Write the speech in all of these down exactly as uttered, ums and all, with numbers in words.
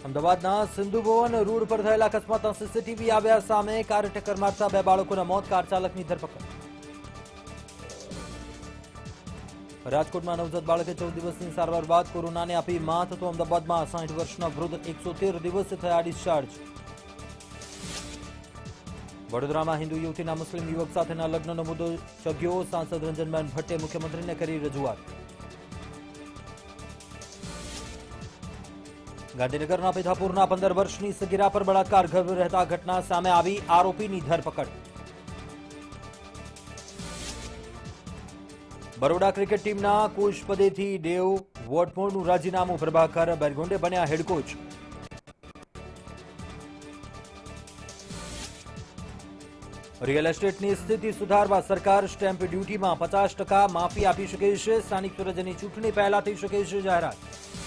અમદાવાદના સિંધુ ભવન રોડ પર થયેલા અકસ્માતના સીસીટીવી આવ્યા સામે. કારે ટક્કર મારતા બે બાળકોના મોત, કાર ચાલકની ધરપકડ. રાજકોટમાં નવજાત બાળકે ચૌદ દિવસની સારવાર બાદ કોરોનાને આપી માત. તો અમદાવાદમાં સાઠ વર્ષના વૃદ્ધ એકસો તેર દિવસે થયા ડિસ્ચાર્જ. વડોદરામાં હિન્દુ યુવતીના મુસ્લિમ યુવક સાથેના લગ્નનો મુદ્દો ચગ્યો. સાંસદ રંજનબેન ભટ્ટે મુખ્યમંત્રીને કરી રજૂઆત. ગાંધીનગરના પિથાપુરના પંદર વર્ષની સગીરા પર બળાત્કાર ગર્ભ રહેતા ઘટના સામે આવી. આરોપીની ધરપકડ. બરોડા ક્રિકેટ ટીમના કોચ પદેથી ડેવ વોટમોરનું રાજીનામું. પ્રભાકર બેરગોંડે બન્યા હેડ કોચ. રિયલ એસ્ટેટની સ્થિતિ સુધારવા સરકાર સ્ટેમ્પ ડ્યુટીમાં પચાસ ટકા માફી આપી શકે છે. સ્થાનિક સ્વરાજ્યની ચૂંટણી પહેલા થઈ શકે છે જાહેરાત.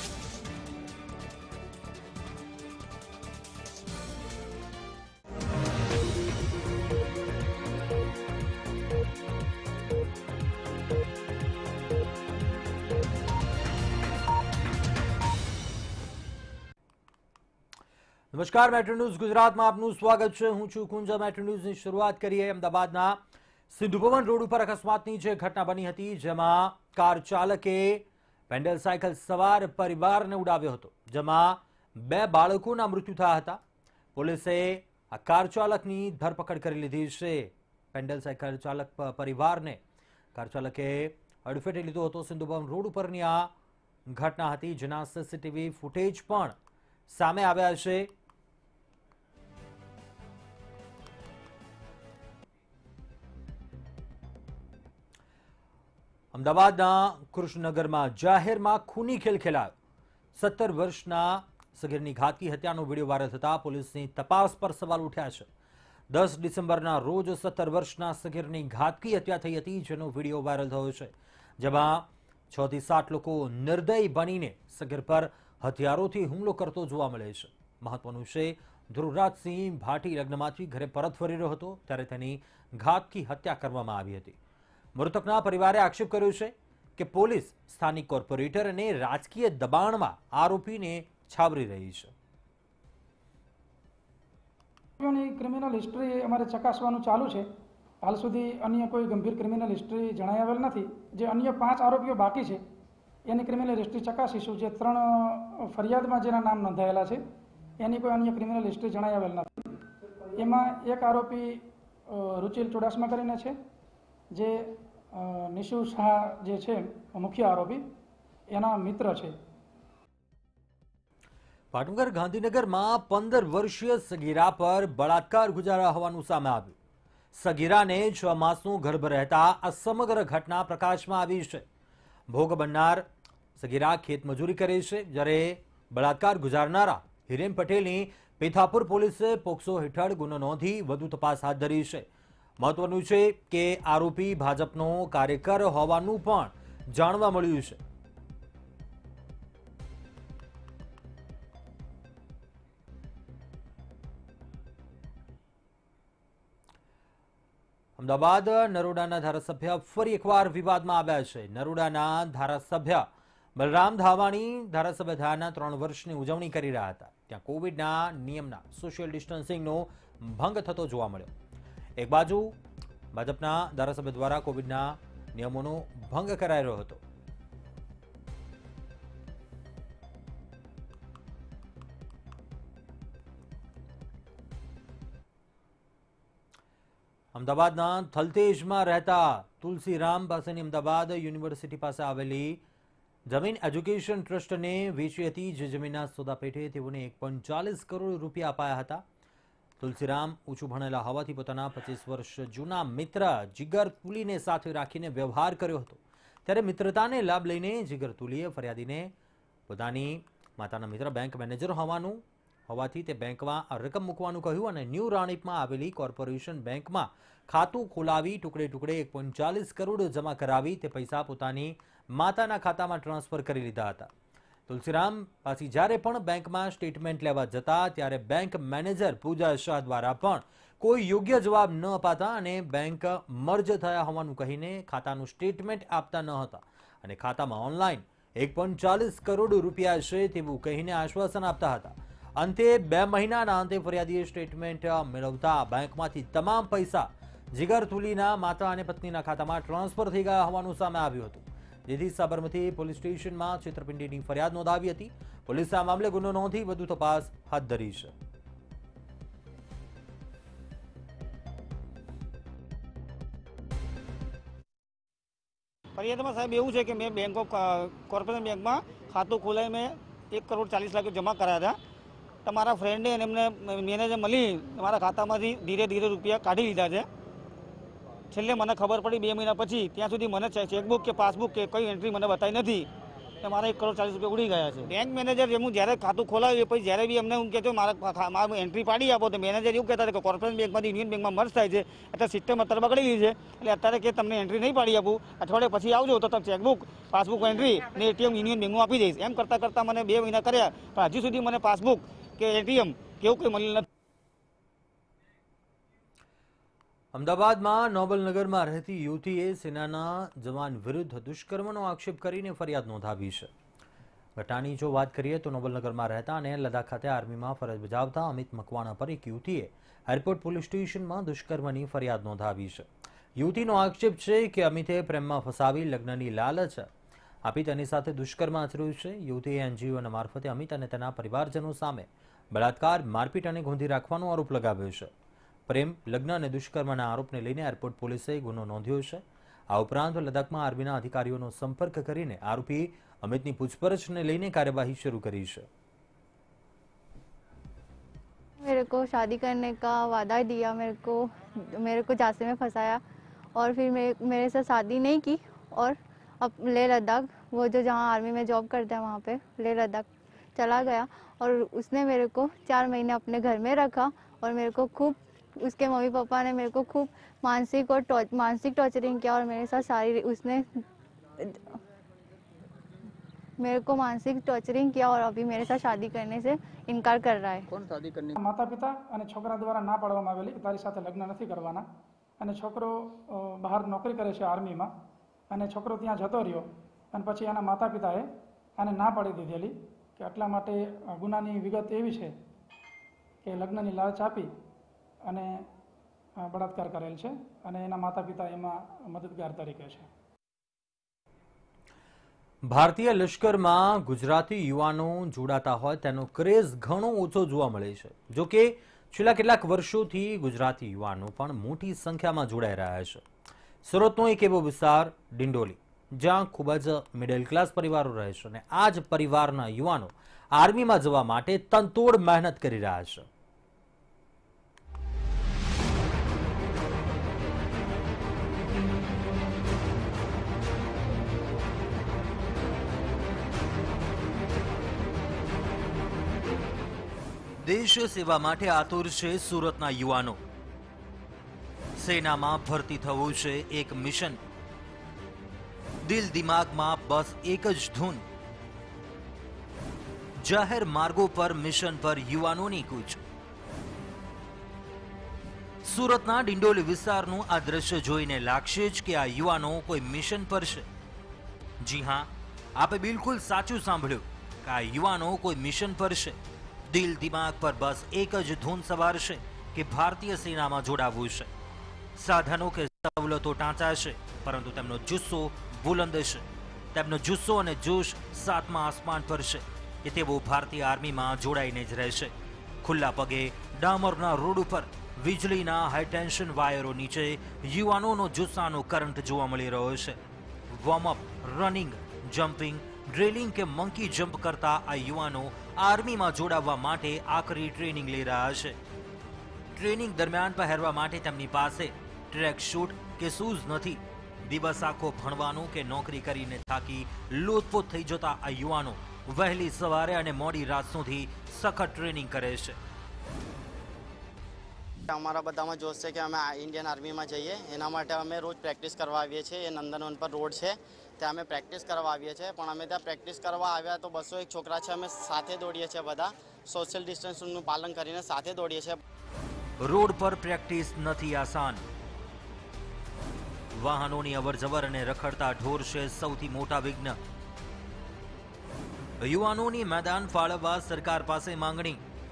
નમસ્કાર, મેટ્રો ન્યૂઝ ગુજરાતમાં આપનું સ્વાગત છે. હું છું કુંજા. મેટ્રો ન્યૂઝની શરૂઆત કરીએ અમદાવાદના સિંધુ ભવન રોડ ઉપર અકસ્માતની જે ઘટના બની હતી, જેમાં કાર ચાલકે પેન્ડલ સાયકલ સવાર પરિવારને ઉડાવ્યો હતો, જેમાં બે બાળકોના મૃત્યુ થયા હતા. પોલીસે આ કાર ચાલકની ધરપકડ કરી લીધી છે. પેન્ડલ સાયકલ ચાલક પરિવારને કાર ચાલકે અડફેટે લીધો હતો. સિંધુ ભવન રોડ ઉપરની આ ઘટના હતી, જેના સીસીટીવી ફૂટેજ પણ સામે આવ્યા છે. અમદાવાદના કૃષ્ણનગરમાં જાહેરમાં ખૂની ખેલ ખેલાયો. સત્તર વર્ષના સગીરની ઘાતકી હત્યાનો વિડીયો વાયરલ થતા પોલીસની તપાસ પર સવાલ ઉઠ્યા છે. દસ ડિસેમ્બરના રોજ સત્તર વર્ષના સગીરની ઘાતકી હત્યા થઈ હતી, જેનો વિડીયો વાયરલ થયો છે, જેમાં છ થી સાત લોકો નિર્દય બનીને સગીર પર હથિયારોથી હુમલો કરતો જોવા મળે છે. મહત્વનું છે, ધ્રુવરાજસિંહ ભાટી લગ્નમાંથી ઘરે પરત ફરી રહ્યો હતો ત્યારે તેની ઘાતકી હત્યા કરવામાં આવી હતી. મૃતકના પરિવારે આક્ષેપ કર્યો છે કે પોલીસ સ્થાનિક કોર્પોરેટર અને રાજકીય દબાણમાં આરોપીને છાવરી રહી છે. ક્રિમિનલ હિસ્ટ્રી અમારે ચકાસવાનું ચાલુ છે. હાલ સુધી અન્ય કોઈ ગંભીર ક્રિમિનલ હિસ્ટ્રી જણાઈ આવેલ નથી. જે અન્ય પાંચ આરોપીઓ બાકી છે એની ક્રિમિનલ હિસ્ટ્રી ચકાસીશું. જે ત્રણ ફરિયાદમાં જેના નામ નોંધાયેલા છે એની કોઈ અન્ય ક્રિમિનલ હિસ્ટ્રી જણાઈ આવેલ નથી. એમાં એક આરોપી રૂચિલ ચુડાસમા કરીને છે, જે નિશુ શાહ જે છે મુખ્ય આરોપી, એના મિત્ર છે. પાટનગર ગાંધીનગરમાં પંદર વર્ષીય સગીરા પર બળાત્કાર ગુજાર્યા હોવાનું સામે આવ્યું. સગીરાને છ માસનો ગર્ભ રહેતા આ સમગ્ર ઘટના પ્રકાશમાં આવી છે. ભોગ બનનાર સગીરા ખેતમજૂરી કરે છે, જ્યારે બળાત્કાર ગુજારનારા હિરેન પટેલની પિથાપુર પોલીસે પોક્સો હેઠળ ગુનો નોંધી વધુ તપાસ હાથ ધરી છે. મહત્વનું છે કે આરોપી ભાજપનો કાર્યકર હોવાનું પણ જાણવા મળ્યું છે. અમદાવાદ નરોડાના ધારાસભ્ય ફરી એકવાર વિવાદમાં આવ્યા છે. નરોડાના ધારાસભ્ય બલરામ ધાવાણી ધારાસભ્ય થયાના ત્રણ વર્ષની ઉજવણી કરી રહ્યા હતા. ત્યાં કોવિડના નિયમના સોશિયલ ડિસ્ટન્સિંગનો ભંગ થતો જોવા મળ્યો. એક બાજુ ભાજપના ધારાસભ્ય દ્વારા કોવિડના નિયમોનો ભંગ કરાઈ રહ્યો હતો. અમદાવાદના થલતેજમાં રહેતા તુલસીરામ પાસેની અમદાવાદ યુનિવર્સિટી પાસે આવેલી જમીન એજ્યુકેશન ટ્રસ્ટને વેચી હતી. જે જમીનના સોદા પેટે તેઓને એક પોઈન્ટ ચાલીસ કરોડ રૂપિયા અપાયા હતા. તુલસીરામ ઊંચું ભણેલા હોવાથી પોતાના પચીસ વર્ષ જૂના મિત્ર જીગર તુલીને સાથે રાખીને વ્યવહાર કર્યો હતો. ત્યારે મિત્રતાને લાભ લઈને જીગર તુલીએ ફરિયાદીને પોતાની માતાના મિત્ર બેંક મેનેજર હોવાનું હોવાથી તે બેંકમાં રકમ મૂકવાનું કહ્યું અને ન્યૂ રાણીપમાં આવેલી કોર્પોરેશન બેંકમાં ખાતું ખોલાવી ટુકડે ટુકડે એક પોઈન્ટ ચાલીસ કરોડ જમા કરાવી તે પૈસા પોતાની માતાના ખાતામાં ટ્રાન્સફર કરી લીધા હતા. તુલસીરામ પાછી જ્યારે પણ બેંકમાં સ્ટેટમેન્ટ લેવા જતા ત્યારે બેંક મેનેજર પૂજા શાહ દ્વારા પણ કોઈ યોગ્ય જવાબ ન અપાતા અને બેંક મર્જ થયા હોવાનું કહીને ખાતાનું સ્ટેટમેન્ટ આપતા ન હતા અને ખાતામાં ઓનલાઈન એક પોઈન્ટ ચાલીસ કરોડ રૂપિયા છે તેવું કહીને આશ્વાસન આપતા હતા. અંતે બે મહિનાના અંતે ફરિયાદીએ સ્ટેટમેન્ટ મેળવતા બેંકમાંથી તમામ પૈસા જીગર તુલીના માતા અને પત્નીના ખાતામાં ટ્રાન્સફર થઈ ગયા હોવાનું સામે આવ્યું હતું, જેથી સાબરમતી પોલીસ સ્ટેશનમાં છેતરપિંડીની ફરિયાદ નોંધાવી હતી। પોલીસે આ મામલે ગુનો નોંધી વધુ તપાસ હાથ ધરી છે। फरियाद में साहब एवं है कि मैं बैंक ऑफ कॉर्पोरेशन बैंक में खातु खोलाई में एक करोड़ चालीस लाख जमा कराया था। तमारा फ्रेंडे मैनेजर मळी मारा खाता में धीरे धीरे रुपया काढ़ी लीधा है। छेल्ले मने खबर पड़ी बे महीना पछी त्यां सुधी मने चेकबुक के पासबुक के कई एंट्री मने बताई नहीं। मारा एक करोड़ चालीस रुपया उड़ी गया है। बैंक मैनेजर एम जयरे खातु खोलाव्યું પછી જ્યારે બી અમને એમ કહેતો મારા મારું એન્ટ્રી પાડી આપો તો મેનેજર એવું કહેતા કે કોર્પોરેશન બેંકમાંથી યુનિયન બેંકમાં મર્જ થાય છે એટલે સિસ્ટમ અત્યારે બગડી ગઈ છે એટલે અત્યારે કે તમને એન્ટ્રી નહીં પાડી આપું, અઠવાડિયા પછી આવજો તો તમે ચેકબુક પાસબુક એન્ટ્રી ને એટીએમ યુનિયન બેંકમાં આપી દઈશ। એમ કરતાં કરતાં મને બે મહિના કર્યા પણ હજી સુધી મને પાસબુક કે એટીએમ કેવું કંઈ મળેલ નથી। અમદાવાદમાં નોબલનગરમાં રહેતી યુવતીએ સેનાના જવાન વિરુદ્ધ દુષ્કર્મનો આક્ષેપ કરીને ફરિયાદ નોંધાવી છે। ઘટનાની જો વાત કરીએ તો નોબલનગરમાં રહેતા અને લદ્દાખ ખાતે આર્મીમાં ફરજ બજાવતા અમિત મકવાણા પર એક યુવતીએ એરપોર્ટ પોલીસ સ્ટેશનમાં દુષ્કર્મની ફરિયાદ નોંધાવી છે। યુવતીનો આક્ષેપ છે કે અમિતે પ્રેમમાં ફસાવી લગ્નની લાલચ આપી તેની સાથે દુષ્કર્મ આચર્યું છે। યુવતીએ એનજીઓના મારફતે અમિત અને તેના પરિવારજનો સામે બળાત્કાર, મારપીટ અને ગોંધી રાખવાનો આરોપ લગાવ્યો છે। પ્રેમ, લગ્ન અને દુષ્કર્મના આરોપને લઈને એરપોર્ટ પોલીસે ગુનો નોંધ્યો છે। આ ઉપરાંત લદ્દાખમાં આર્મીના અધિકારીઓનો સંપર્ક કરીને આરોપી અમિતની પૂછપરછને લઈને કાર્યવાહી શરૂ કરી છે। मेरे को शादी करने का वादा दिया, मेरे को मेरे को झांसे में फंसाया और फिर मेरे मेरे साथ शादी नहीं की और अब लेह लद्दाख, वो जो जहाँ आर्मी में जॉब करता है वहाँ पे लेह लद्दाख चला गया और उसने मेरे को चार महीने अपने घर में रखा और मेरे को खूब उसके मम्मी पापा ने मेरे को खूब मानसिक और टॉ, मानसिक टॉर्चरिंग किया और मेरे साथ सारी उसने मेरे को मानसिक टॉर्चरिंग किया और अभी मेरे साथ शादी करने से इनकार कर रहा है। कौन शादी करने? માતા પિતા અને છોકરા દ્વારા ના પાડવામાં આવેલી કે તારી સાથે લગ્ન નથી કરવાના અને છોકરો અ, બહાર નોકરી કરે છે આર્મીમાં અને છોકરો ત્યાં જતો રહ્યો અને પછી એના માતા પિતાએ આને ના પાડી દીધેલી કે એટલા માટે અ, ગુનાની વિગત એવી છે કે લગ્નની લાલચ આપી અને અ, બળાત્કાર કરેલ છે અને એના માતા પિતા એમાં મદદગાર તરીકે છે। ભારતીય લશ્કરમાં ગુજરાતી યુવાનો જોડાતા હોય તેનો ક્રેઝ ઘણો ઓછો જોવા મળે છે। જો કે છેલ્લા કેટલાક વર્ષોથી ગુજરાતી યુવાનો પણ મોટી સંખ્યામાં જોડાઈ રહ્યા છે। સુરતનો એક એવો વિસ્તાર ડિંડોલી જ્યાં ખૂબ જ મિડલ ક્લાસ પરિવારો રહે છે અને આ જ પરિવારના યુવાનો આર્મીમાં જવા માટે તનતોડ મહેનત કરી રહ્યા છે। દેશ સેવા માટે આતુર છે સુરતના યુવાનો। સેનામાં ભરતી થવું છે એક મિશન, દિલ દિમાગમાં બસ એક જ ધૂન। જાહેર માર્ગો પર મિશન પર યુવાનોની કૂચ। સુરતના ડિંડોલી વિસ્તારનું આ દ્રશ્ય જોઈને લાગશે જ કે આ યુવાનો કોઈ મિશન પર છે। જી હા, આપે બિલકુલ સાચું સાંભળ્યું કે આ યુવાનો કોઈ મિશન પર છે। દિલ દિમાગ પર બસ એક જ ધૂન સવાર છે કે ભારતીય સેનામાં જોડાવવું છે। સાધનો કે સવલતો ટાંચા છે પરંતુ તેમનો જુસ્સો બુલંદ છે। તેમનો જુસ્સો અને જોશ સાતમા આસમાન પર છે કે તેઓ ભારતીય આર્મીમાં જોડાઈને જ રહેશે। ખુલ્લા પગે ડામરના રોડ ઉપર વીજળીના હાઈ ટેન્શન વાયરો નીચે યુવાનોનો જુસ્સાનો કરંટ જોવા મળી રહ્યો છે। વોર્મઅપ, રનિંગ, જમ્પિંગ, ડ્રિલિંગ કે મંકી જમ્પ કરતા આ યુવાનો આર્મીમાં જોડાવવા માટે આકરી ટ્રેનિંગ લઈ રહ્યા છે। ટ્રેનિંગ દરમિયાન પહેરવા માટે તેમની પાસે ટ્રેક શૂટ કે શૂઝ નથી। દિવસ આખો ભણવાનું કે નોકરી કરીને થાકી લોથપોથ થઈ જતા આ યુવાનો વહેલી સવારે અને મોડી રાત સુધી સખત ટ્રેનિંગ કરે છે। અમારા બધામાં જોશ છે કે અમે ઇન્ડિયન આર્મીમાં જઈએ એના માટે અમે રોજ પ્રેક્ટિસ કરવા આવીએ છીએ। એ નંદનવન પર રોડ છે ત્યાં અમે પ્રેક્ટિસ કરવા આવીએ છીએ પણ અમે ત્યાં પ્રેક્ટિસ કરવા આવ્યા તો બસો એક છોકરા છે, અમે સાથે દોડીએ છીએ, બધા સોશિયલ ડિસ્ટન્સનું પાલન કરીને સાથે દોડીએ છીએ। રોડ પર પ્રેક્ટિસ નથી આસાન। વાહનોની અવરજવર અને રખડતા ઢોર છે સૌથી મોટા વિઘ્ન। યુવાનોની મેદાન ફાળવવા સરકાર પાસે માંગણી।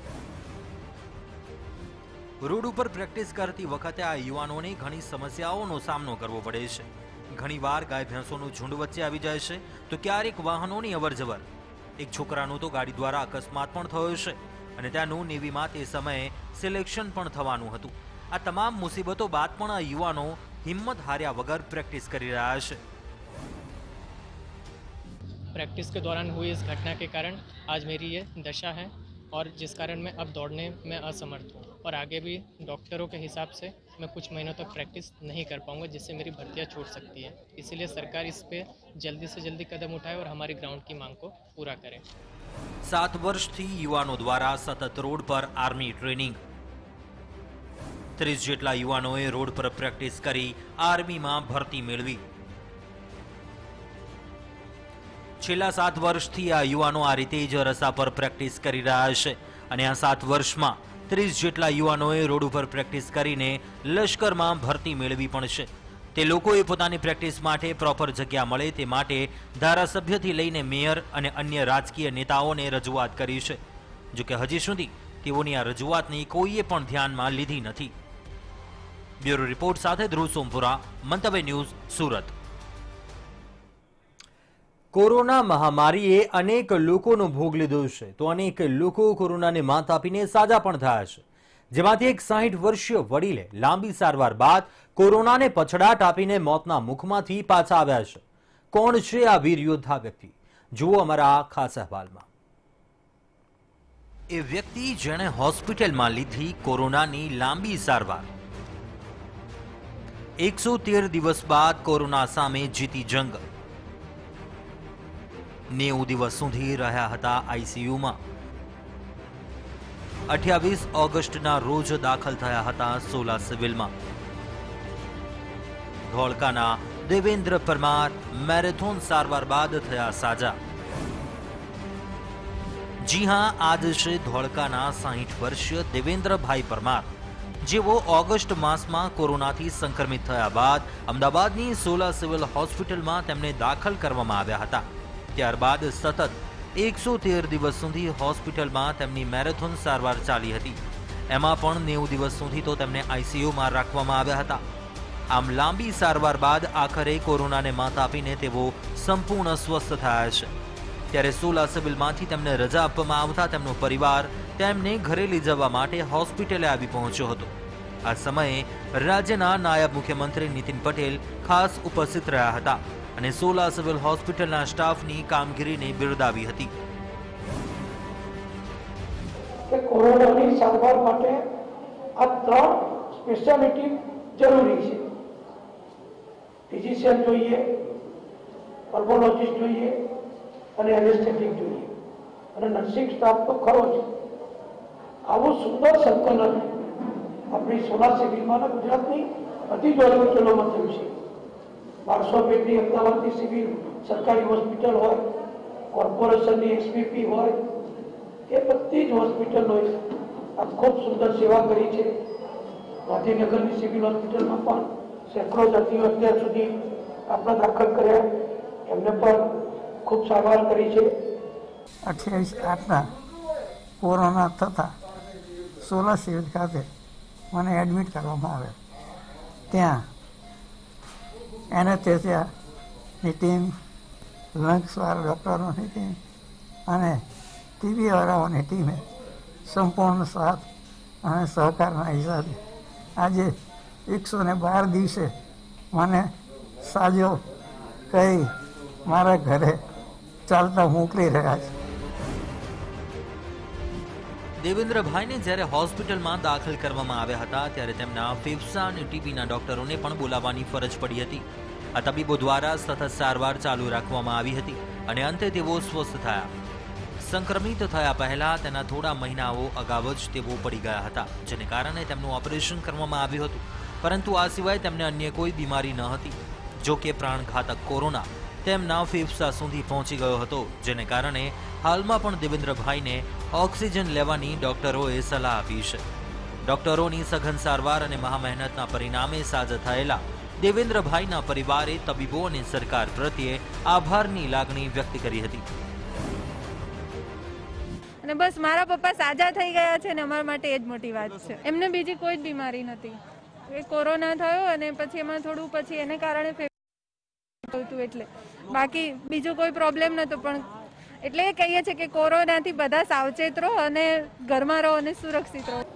રોડ ઉપર પ્રેક્ટિસ કરતી વખતે આ યુવાનોને ઘણી સમસ્યાઓનો સામનો કરવો પડે છે. ઘણીવાર ગાય ભેંસોનું ઝુંડ વચ્ચે આવી જાય છે તો ક્યારેક વાહનોની અવરજવર. એક છોકરાનું તો ગાડી દ્વારા અકસ્માત પણ થયો છે અને ત્યાંનું નેવીમાં તે સમયે સિલેક્શન પણ થવાનું હતું. આ તમામ મુસીબતો બાદ પણ આ યુવાનો हिम्मत हार्या वगर प्रैक्टिस कर रहा है. प्रैक्टिस के दौरान हुई इस घटना के कारण आज मेरी ये दशा है और जिस कारण मैं अब दौड़ने में असमर्थ हूँ और आगे भी डॉक्टरों के हिसाब से मैं कुछ महीनों तक प्रैक्टिस नहीं कर पाऊँगा, जिससे मेरी भर्तियाँ छूट सकती है. इसीलिए सरकार इस पे जल्दी से जल्दी कदम उठाए और हमारी ग्राउंड की मांग को पूरा करे. सात वर्ष थी युवानों द्वारा सतत रोड पर आर्मी ट्रेनिंग. ત્રીસ જેટલા યુવાનોએ રોડ પર પ્રેક્ટિસ કરી આર્મીમાં ભરતી મેળવી. છેલ્લા સાત વર્ષથી આ યુવાનો આ રીતે જ રસ્તા પર પ્રેક્ટિસ કરી રહ્યા છે અને આ સાત વર્ષમાં ત્રીસ જેટલા યુવાનોએ રોડ ઉપર પ્રેક્ટિસ કરીને લશ્કરમાં ભરતી મેળવી પણ છે. તે લોકોએ પોતાની પ્રેક્ટિસ માટે પ્રોપર જગ્યા મળે તે માટે ધારાસભ્યથી લઈને મેયર અને અન્ય રાજકીય નેતાઓને રજૂઆત કરી છે. જો કે હજી સુધી તેઓની આ રજૂઆતની કોઈએ પણ ધ્યાનમાં લીધી નથી. ब्यूरो रिपोर्ट साथे ध्रुव सोमपुरा, मंतव्य न्यूज, सूरत. कोरोना महामारीए अनेक लोकोनो भोग लीधो छे तो अनेक लोको कोरोनाने मात आपीने साजा पण थया छे. जेमांथी एक साठ वर्षीय वडीले लांबी सारवार बाद कोरोनाने पछડાટ આપીને મોતના મુખમાંથી પાછા આવ્યા છે. કોણ છે આ વીર યોદ્ધા વ્યક્તિ? જુઓ અમારા ખાસ અહેવાલમાં. એ વ્યક્તિ જેણે હોસ્પિટલમાં લીધી કોરોનાની લાંબી સારવાર. एक सौ तेर दिवस बाद कोरोना सामे जीती जंग. नेव दिवस सुधी रह्या हता आईसीयू में. अठावीस ऑगस्ट ना रोज दाखल थया हता सोला सिविल में. धोळकाना देवेंद्र परमार मैरेथोन सारवार बाद थया साजा. जी हाँ, आज छे धोळकाना साठ वर्षीय देवेंद्र भाई परमार, जेवो ऑगस्ट मास में कोरोना थी संक्रमित थया बाद अमदावादनी सोला सिविल होस्पिटल में तेमने दाखल करवामां आव्या हता. त्यारबाद सतत एक सौ तेर दिवस सुधी होस्पिटल में तेमनी मैरेथोन सारवार चाली हती. एमां पण नेव दिवस सुधी तो तेमने आईसीयू में राखवामां आव्या हता. आम लांबी सारवार बाद आखरे कोरोना ने मात आपीने तेओ संपूर्ण स्वस्थ थया छे. त्यारे सोला सिविलमांथी तेમને रजा આપવામાં આવતા તેમનો પરિવાર તેમને ઘરે લઈ જવા માટે હોસ્પિટલે આવી પહોંચ્યો હતો. આ સમયે રાજ્યના નાયબ મુખ્યમંત્રી નીતિન પટેલ ખાસ ઉપસ્થિત રહ્યા હતા અને સોલા સિવિલ હોસ્પિટલના સ્ટાફની કામગીરીને બિરદાવી હતી. કે કોરોનાની સારવાર માટે આ ત્રણ સ્પેશિયાલિટી જરૂરી છે. ફિઝિશિયન જોઈએ, પલ્મોલોજીસ્ટ જોઈએ અને એનેસ્થેટિક જોઈએ અને નર્સિંગ સ્ટાફ તો ખરો જ. આવું સુંદર સંકલન આપણી સોલા સિવિલમાં ગુજરાતની બધી જ હોસ્પિટલોમાં થયું છે. બારસો બેડની અમદાવાદની સિવિલ સરકારી હોસ્પિટલ હોય, કોર્પોરેશનની એસપીપી હોય, એ બધી જ હોસ્પિટલોએ આ ખૂબ સુંદર સેવા કરી છે. ગાંધીનગરની સિવિલ હોસ્પિટલમાં પણ સેંકડો દર્દીઓ અત્યાર સુધી આપણા દાખલ કર્યા, એમને પણ खूब सारवार करी है. अठावीस आठना कोरोना थता सोला सिविल खाते मैंने एडमिट करवामां आव्या. त्यां एनेस्थेसियानी टीम, लंग्सवाळा डॉक्टरोनी टीम अने टीबी वाळाओनी टीमे संपूर्ण साथ अने सहकारना हिसाबे आज एक सौ ने बार दिवसे मैंने साजो कई मारा घरे चालता मोकली रह्या छे. देवेंद्रभाईने જ્યારે હોસ્પિટલમાં દાખલ કરવામાં આવ્યા હતા ત્યારે તેમના ફેફસા અને ટીબીના ડોક્ટરોને પણ બોલાવવાની ફરજ પડી હતી. આ તબીબો દ્વારા સતત સારવાર ચાલુ રાખવામાં આવી હતી અને અંતે તેઓ સ્વસ્થ થયા. સંક્રમિત થયા પહેલા તેના થોડા મહિનાઓ અગાઉ જ તેઓ પડી ગયા હતા, જેને કારણે તેમનું ઓપરેશન કરવામાં આવ્યું હતું. પરંતુ આ સિવાય તેમને અન્ય કોઈ બીમારી ન હતી. જો કે પ્રાણઘાતક કોરોના તેમના ફેફસા સુધી પહોંચી ગયો હતો, જેને કારણે હાલમાં પણ દેવેન્દ્રભાઈને ઓક્સિજન લેવાની ડોક્ટરોએ સલાહ આપી છે. ડોક્ટરોની સઘન સારવાર અને મહામહેનતના પરિણામે સાજા થયેલા દેવેન્દ્રભાઈના પરિવારે તબીબો અને સરકાર પ્રત્યે આભારની લાગણી વ્યક્ત કરી હતી. અને બસ મારા પપ્પા સાજા થઈ ગયા છે ને અમારા માટે એ જ મોટી વાત છે. એમને બીજી કોઈ જ બીમારી નથી. એ કોરોના થયો અને પછી એમાં થોડું પછી એને કારણે હતું એટલે બાકી બીજું કોઈ પ્રોબ્લેમ નહોતો. પણ એટલે કહીએ છીએ કે કોરોનાથી બધા સાવચેત રહો અને ઘરમાં રહો અને સુરક્ષિત રહો.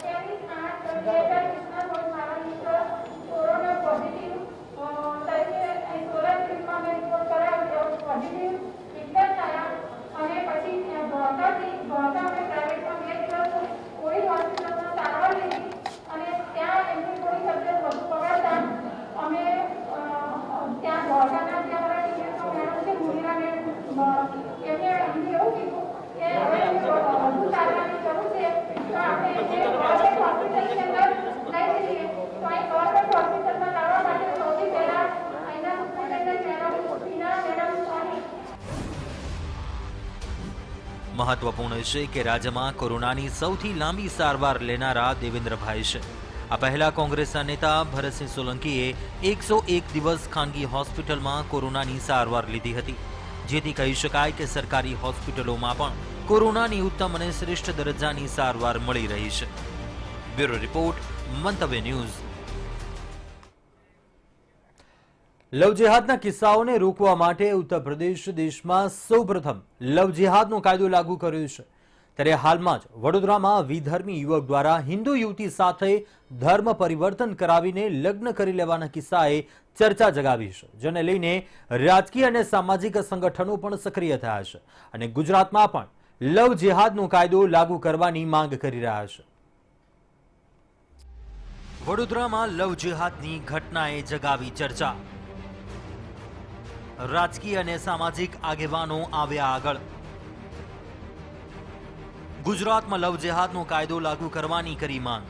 મહત્વપૂર્ણ છે કે રાજ્યમાં કોરોનાની સૌથી લાંબી સારવાર લેનારા દેવેન્દ્રભાઈ છે. આ પહેલા કોંગ્રેસના નેતા ભરતસિંહ સોલંકીએ એકસો એક દિવસ ખાનગી હોસ્પિટલમાં કોરોનાની સારવાર લીધી હતી, જેથી કહી શકાય કે સરકારી હોસ્પિટલોમાં પણ કોરોનાની ઉત્તમ અને શ્રેષ્ઠ દરજ્જાની સારવાર મળી રહી છે. બ્યુરો રિપોર્ટ, મંતવ્ય ન્યૂઝ. લવ જેહાદના કિસ્સાઓને રોકવા માટે ઉત્તર પ્રદેશ દેશમાં સૌપ્રથમ લવ જેહાદનો કાયદો લાગુ કર્યો છે. ત્યારે હાલમાં જ વડોદરામાં વિધર્મી યુવક દ્વારા હિન્દુ યુવતી સાથે ધર્મ પરિવર્તન કરાવીને લગ્ન કરી લેવાના કિસ્સાએ ચર્ચા જગાવી છે, જેને લઈને રાજકીય અને સામાજિક સંગઠનો પણ સક્રિય થયા છે અને ગુજરાતમાં પણ લવ જેહાદનો કાયદો લાગુ કરવાની માંગ કરી રહ્યા છે. વડોદરામાં લવ જેહાદની ઘટનાએ જગાવી ચર્ચા. રાજકીય અને સામાજિક આગેવાનો આવ્યા આગળ. ગુજરાતમાં લવ જેહાદનો કાયદો લાગુ કરવાની કરી માંગ.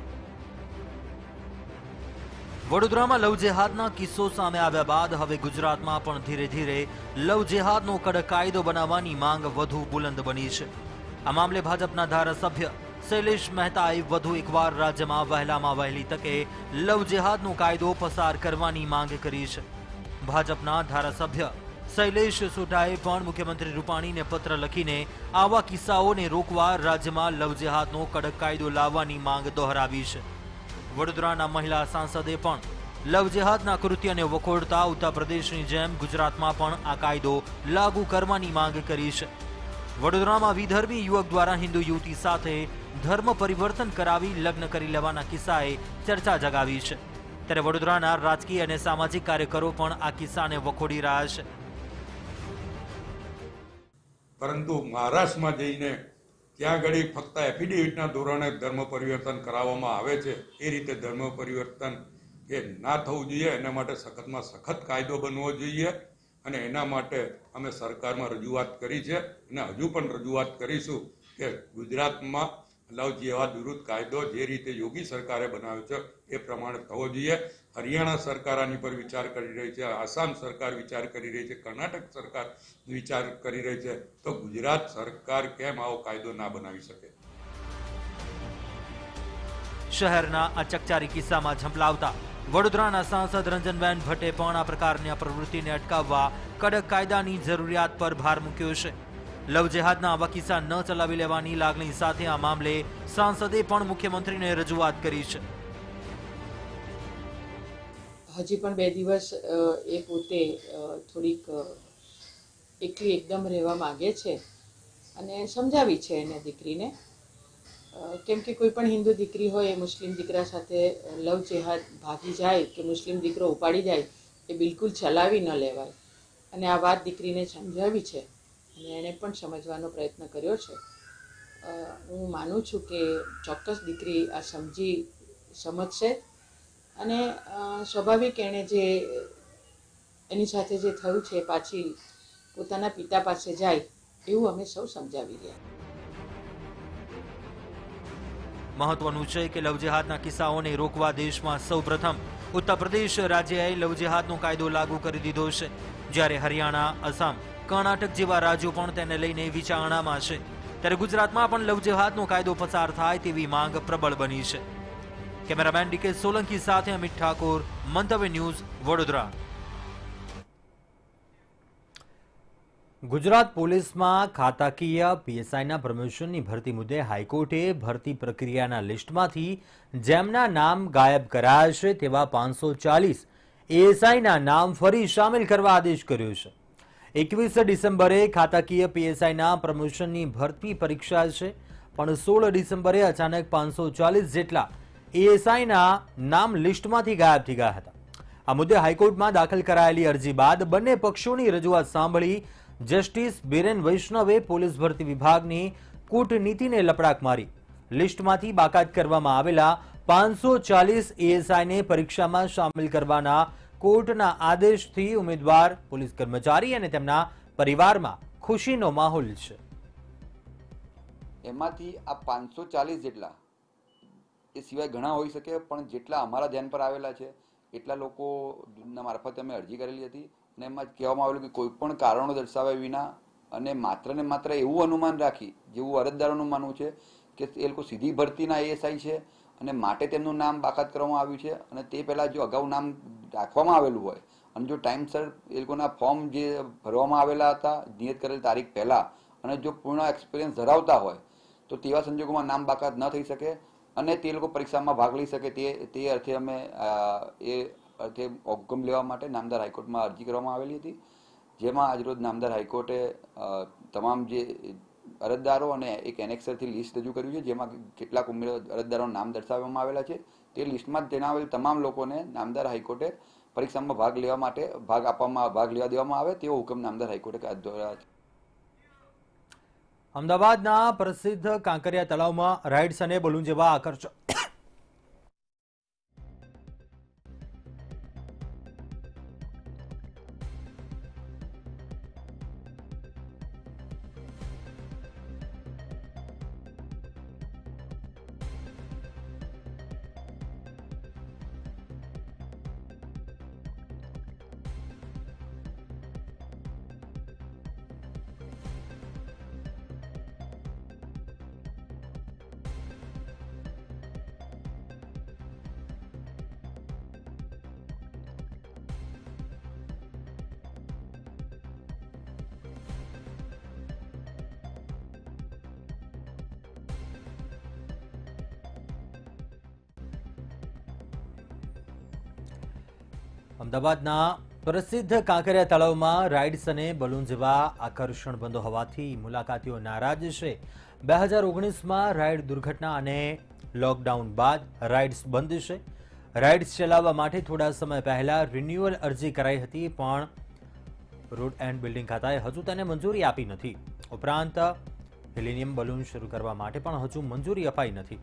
વડોદરામાં લવ જેહાદના કિસ્સો સામે આવ્યા બાદ હવે ગુજરાતમાં પણ ધીરે ધીરે લવ જેહાદનો કડક કાયદો બનાવવાની માંગ વધુ બુલંદ બની છે. આ મામલે ભાજપના ધારાસભ્ય શૈલેષ મહેતાએ વધુ એકવાર રાજ્યમાં વહેલામાં વહેલી તકે લવ જેહાદનો કાયદો પસાર કરવાની માંગ કરી છે. ભાજપના ધારાસભ્ય શૈલેષ સોઢાએ પણ મુખ્યમંત્રી રૂપાણીને પત્ર લખીને આવા કિસ્સાઓને રોકવા રાજ્યમાં લવ જેહાદનો કડક કાયદો લાવવાની માંગ દોહરાવી છે. વડોદરાના મહિલા સાંસદે પણ લવ જેહાદના કૃત્યને વખોડતા ઉત્તર પ્રદેશની જેમ ગુજરાતમાં પણ આ કાયદો લાગુ કરવાની માંગ કરી છે. વડોદરામાં વિધર્મી યુવક દ્વારા હિન્દુ યુવતી સાથે ધર્મ પરિવર્તન કરાવી લગ્ન કરી લેવાના કિસ્સાએ ચર્ચા જગાવી છે. ત્યારે વડોદરાના રાજકીય અને સામાજિક કાર્યકરો પણ આ કિસ્સાને વખોડી રહ્યા છે. પરંતુ મહારાષ્ટ્રમાં જઈને ત્યાં આગળ ફક્ત એફિડેવિટના ધોરણે ધર્મ પરિવર્તન કરાવવામાં આવે છે. એ રીતે ધર્મ પરિવર્તન એ ના થવું જોઈએ. એના માટે સખતમાં સખત કાયદો બનવો જોઈએ અને એના માટે અમે સરકારમાં રજૂઆત કરી છે અને હજુ પણ રજૂઆત કરીશું કે ગુજરાતમાં લવ જેહાદ વિરુદ્ધ કાયદો જે રીતે યોગી સરકારે બનાવ્યો છે એ પ્રમાણે થવો જોઈએ. હરિયાણા સરકાર આની પર વિચાર કરી રહી છે, આસામ સરકાર વિચાર કરી રહી છે, કર્ણાટક સરકાર વિચાર કરી રહી છે, તો ગુજરાત સરકાર કેમ આવો કાયદો ના બનાવી શકે? શહેરના આ ચકચારી કિસ્સામાં ઝંપલાવતા વડોદરાના સાંસદ રંજનબેન ભટ્ટે પણ આ પ્રકારની પ્રવૃત્તિને અટકાવવા કડક કાયદાની જરૂરિયાત પર ભાર મૂક્યો છે. લવ જેહાદના આવા કિસ્સા ન ચલાવી લેવાની લાગણી સાથે આ મામલે સાંસદે પણ મુખ્યમંત્રીને રજૂઆત કરી છે. હજી પણ બે દિવસ એ પોતે થોડીક એકલી એકદમ રહેવા માગે છે અને સમજાવી છે એને દીકરીને, કેમ કે કોઈ પણ હિન્દુ દીકરી હોય એ મુસ્લિમ દીકરા સાથે લવ જેહાદ ભાગી જાય કે મુસ્લિમ દીકરો ઉપાડી જાય એ બિલકુલ ચલાવી ન લેવાય. અને આ વાત દીકરીને સમજાવી છે અને એણે પણ સમજવાનો પ્રયત્ન કર્યો છે. હું માનું છું કે ચોક્કસ દીકરી આ સમજી સમજશે અને સ્વાભાવિક એણે જે એની સાથે જે થયું છે પાછી પોતાના પિતા પાસે જાય એવું અમે સૌ સમજાવી રહ્યા. મહત્વનું છે કે લવ જેહાદના કિસ્સાઓને રોકવા દેશમાં સૌપ્રથમ ઉત્તર પ્રદેશ રાજ્યએ લવ જેહાદનો કાયદો લાગુ કરી દીધો છે, જ્યારે હરિયાણા, આસામ, કર્ણાટક જેવા રાજ્યો પણ તેને લઈને વિચારણામાં છે. ત્યારે ગુજરાતમાં પણ લવ જેહાદનો કાયદો પસાર થાય તેવી માંગ પ્રબળ બની છે. કેમેરામેન ડીકે સોલંકી સાથે અમિત ઠાકોર, મંતવ્ય ન્યૂઝ, વડોદરા. ગુજરાત પોલીસમાં ખાતાકીય પીએસઆઈના પ્રમોશનની ભરતી મુદ્દે હાઈકોર્ટે ભરતી પ્રક્રિયાના લિસ્ટમાંથી જેમના નામ ગાયબ કરાયા છે તેવા પાંચસો ચાલીસ એએસઆઈના નામ ફરી સામેલ કરવા આદેશ કર્યો છે. એકવીસ ડિસેમ્બરે ખાતાકીય પીએસઆઈના પ્રમોશનની ભરતી પરીક્ષા છે, પણ સોળ ડિસેમ્બરે અચાનક પાંચસો ચાલીસ જેટલા એએસઆઈના નામ લિસ્ટમાંથી ગાયબ થઈ ગયા હતા. આ મુદ્દે હાઈકોર્ટમાં દાખલ કરાયેલી અરજી બાદ બંને પક્ષોની રજૂઆત સાંભળી જસ્ટિસ બીરેન વૈષ્ણવે પોલીસ ભરતી વિભાગની કૂટનીતિને લપડાક મારી લિસ્ટમાંથી બાકાત કરવામાં આવેલા પાંચસો ચાલીસ એએસઆઈને પરીક્ષામાં સામેલ કરવાના કોર્ટના આદેશથી ઉમેદવાર, પોલીસ કર્મચારી અને તેમના પરિવારમાં ખુશીનો માહોલ છે. એમાંથી આ પાંચસો ચાલીસ જેટલા, એ સિવાય ઘણા હોઈ શકે, પણ જેટલા અમારા ધ્યાન પર આવેલા છે એટલા લોકોના મારફતે અમે અરજી કરેલી હતી અને એમાં કહેવામાં આવેલું કે કોઈ પણ કારણો દર્શાવ્યા વિના અને માત્ર ને માત્ર એવું અનુમાન રાખી, જેવું અરજદારોનું માનવું છે કે એ લોકો સીધી ભરતીના એએસઆઈ છે અને માટે તેમનું નામ બાકાત કરવામાં આવ્યું છે, અને તે પહેલાં જો અગાઉ નામ રાખવામાં આવેલું હોય અને જો ટાઈમસર એ લોકોના ફોર્મ જે ભરવામાં આવેલા હતા નિયત કરેલ તારીખ પહેલાં અને જો પૂર્ણ એક્સપિરિયન્સ ધરાવતા હોય તો તેવા સંજોગોમાં નામ બાકાત ન થઈ શકે અને તે લોકો પરીક્ષામાં ભાગ લઈ શકે. તે તે અર્થે અમે એ અર્થે હુકમ લેવા માટે નામદાર હાઈકોર્ટમાં અરજી કરવામાં આવેલી હતી, જેમાં આજરોજ નામદાર હાઈકોર્ટે તમામ જે અરજદારો અને એક એનેક્સરથી લિસ્ટ રજૂ કર્યું છે, જેમાં કેટલાક ઉમેદવાર અરજદારોના નામ દર્શાવવામાં આવેલા છે. તે લિસ્ટમાં જણાવેલ તમામ લોકોને નામદાર હાઈકોર્ટે પરીક્ષામાં ભાગ લેવા માટે ભાગ આપવામાં ભાગ લેવા દેવામાં આવે તેવો હુકમ નામદાર હાઈકોર્ટે દ્વારા. અમદાવાદના પ્રસિદ્ધ કાંકરિયા તળાવમાં રાઇડ્સ અને બલૂન જેવા આકર્ષક અમદાવાદના પ્રસિદ્ધ કાંકરિયા તળાવમાં રાઇડ્સ અને બલૂન જેવા આકર્ષણ બંધ હોવાથી મુલાકાતીઓ નારાજ છે. બે હજાર ઓગણીસમાં રાઇડ દુર્ઘટના અને લોકડાઉન બાદ રાઇડ્સ બંધ છે. રાઇડ્સ ચલાવવા માટે થોડા સમય પહેલા રિન્યુઅલ અરજી કરાઈ હતી, પણ રોડ એન્ડ બિલ્ડિંગ ખાતાએ હજુ તેને મંજૂરી આપી નથી. ઉપરાંત હિલિનિયમ બલૂન શરૂ કરવા માટે પણ હજુ મંજૂરી અપાઈ નથી.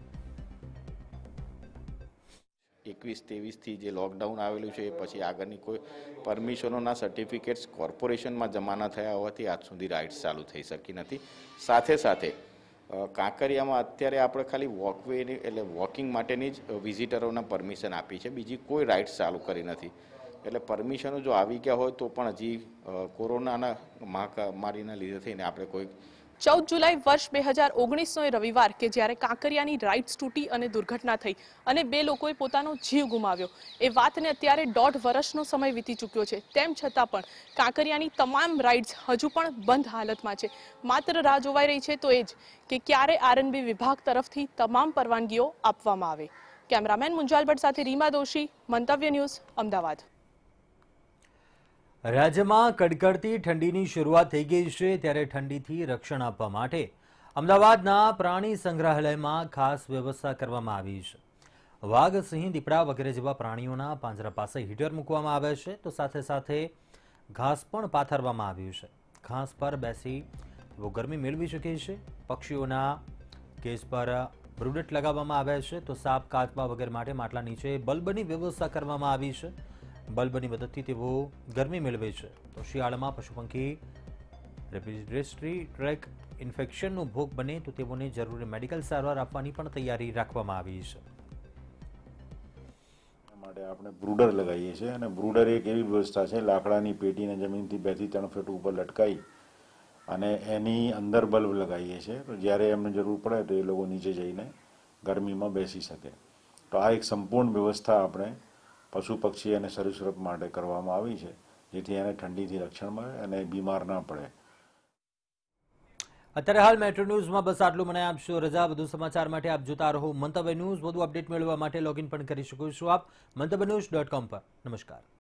એકવીસ ત્રેવીસથી જે લોકડાઉન આવેલું છે એ પછી આગળની કોઈ પરમિશનોના સર્ટિફિકેટ્સ કોર્પોરેશનમાં જમા ન થયા હોવાથી આજ સુધી રાઇડ્સ ચાલુ થઈ શકી નથી. સાથે સાથે કાંકરિયામાં અત્યારે આપણે ખાલી વોકવેની એટલે વોકિંગ માટેની જ વિઝિટરોને પરમિશન આપી છે, બીજી કોઈ રાઇડ્સ ચાલુ કરી નથી. એટલે પરમિશનો જો આવી ગયા હોય તો પણ હજી કોરોનાના મહામારીના લીધે થઈને આપણે કોઈ ચૌદ જુલાઈ વર્ષ બે હજાર ઓગણીસનો એ રવિવાર કે જ્યારે કાંકરિયાની રાઇડ્સ તૂટી અને દુર્ઘટના થઈ અને બે લોકોએ પોતાનો જીવ ગુમાવ્યો, એ વાતને અત્યારે દોઢ વર્ષનો સમય વીતી ચૂક્યો છે. તેમ છતાં પણ કાંકરિયાની તમામ રાઇડ્સ હજુ પણ બંધ હાલતમાં છે. માત્ર રાહ જોવાઈ રહી છે તો એ જ કે ક્યારે આરએનબી વિભાગ તરફથી તમામ પરવાનગીઓ આપવામાં આવે. કેમેરામેન મુંજાલ ભટ્ટ સાથે રીમા દોશી, મંતવ્ય ન્યૂઝ, અમદાવાદ. રાજ્યમાં કડકડતી ઠંડીની શરૂઆત થઈ ગઈ છે, ત્યારે ઠંડીથી રક્ષણ આપવા માટે અમદાવાદના પ્રાણી સંગ્રહાલયમાં ખાસ વ્યવસ્થા કરવામાં આવી છે. વાઘ, સિંહ, દીપડા વગેરે જેવા પ્રાણીઓના પાંજરા પાસે હીટર મૂકવામાં આવે છે, તો સાથે સાથે ઘાસ પણ પાથરવામાં આવ્યું છે. ઘાસ પર બેસી તેઓ ગરમી મેળવી શકે છે. પક્ષીઓના કેસ પર બ્રુડેટ લગાવવામાં આવ્યા છે, તો સાપ, કાચબા વગેરે માટે માટલા નીચે બલ્બની વ્યવસ્થા કરવામાં આવી છે. બલ્બની મદદથી તેઓ ગરમી મેળવે છે. તો શિયાળામાં પશુ પંખી રેસ્પિરેટરી ટ્રેક ઇન્ફેક્શનનો ભોગ બને તો તેઓને જરૂરી મેડિકલ સારવાર આપવાની પણ તૈયારી રાખવામાં આવી છે. માટે આપણે બ્રુડર લગાવીએ છીએ અને બ્રુડર એક એવી વ્યવસ્થા છે, લાકડાની પેટીને જમીનથી બે થી ત્રણ ફીટ ઉપર લટકાવી અને એની અંદર બલ્બ લગાવીએ છીએ, તો જ્યારે એમને જરૂર પડે તો એ લોકો નીચે જઈને ગરમીમાં બેસી શકે. તો આ એક સંપૂર્ણ વ્યવસ્થા આપણે પશુ પક્ષી અને સરીસૃપ માટે કરવામાં આવી છે, જેથી એને ઠંડીથી રક્ષણ મળે અને બીમાર ના પડે. અત્યારે હાલ મેટ્રો ન્યૂઝમાં બસ આટલું. મને આપશો રજા. વધુ સમાચાર માટે આપ જોતા રહો મંતવ્ય ન્યૂઝ. વધુ અપડેટ મેળવવા માટે લોગિન પણ કરી શકો છો આપ મંતવ્ય ન્યૂઝ ડોટ કોમ પર. નમસ્કાર.